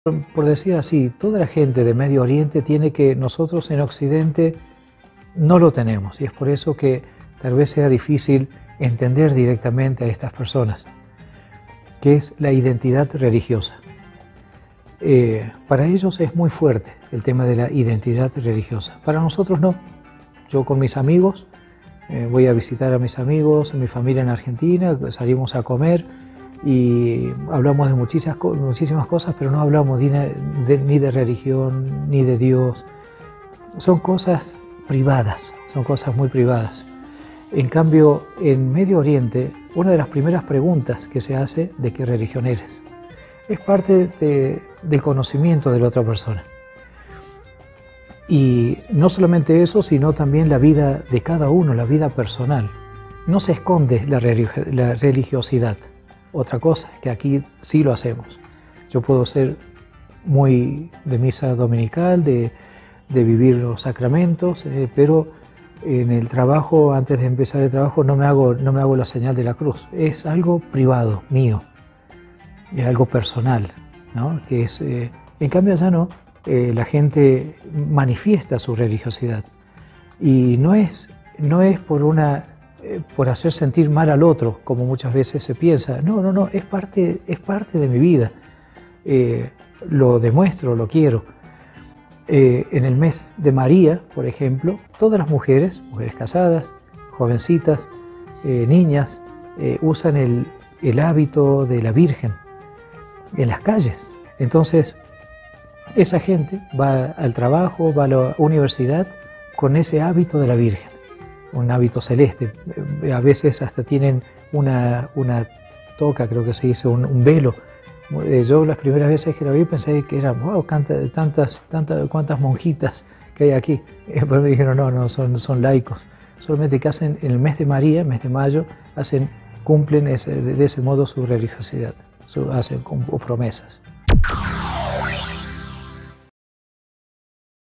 Por decir así, toda la gente de Medio Oriente tiene que nosotros en Occidente no lo tenemos, y es por eso que tal vez sea difícil entender directamente a estas personas, que es la identidad religiosa. Para ellos es muy fuerte el tema de la identidad religiosa, para nosotros no. Yo con mis amigos, voy a visitar a mis amigos, mi familia en Argentina, salimos a comer y hablamos de muchísimas cosas, pero no hablamos ni de religión, ni de Dios. Son cosas privadas, son cosas muy privadas. En cambio, en Medio Oriente, una de las primeras preguntas que se hace de qué religión eres. Es parte del conocimiento de la otra persona. Y no solamente eso, sino también la vida de cada uno, la vida personal. No se esconde la religiosidad. Otra cosa, que aquí sí lo hacemos. Yo puedo ser muy de misa dominical, de vivir los sacramentos, pero en el trabajo, antes de empezar el trabajo, no me hago la señal de la cruz. Es algo privado, mío, es algo personal, ¿no? Que es, en cambio allá no, la gente manifiesta su religiosidad. Y no es por hacer sentir mal al otro, como muchas veces se piensa. No, es parte de mi vida. Lo demuestro, lo quiero. En el mes de María, por ejemplo, todas las mujeres casadas, jovencitas, niñas, usan el hábito de la Virgen en las calles. Entonces, esa gente va al trabajo, va a la universidad con ese hábito de la Virgen, un hábito celeste. A veces hasta tienen una toca, creo que se dice, un velo. Yo las primeras veces que la vi pensé que eran, wow, cuántas monjitas que hay aquí. Pero me dijeron, no, son laicos. Solamente que hacen en el mes de María, mes de mayo, cumplen de ese modo su religiosidad, hacen promesas.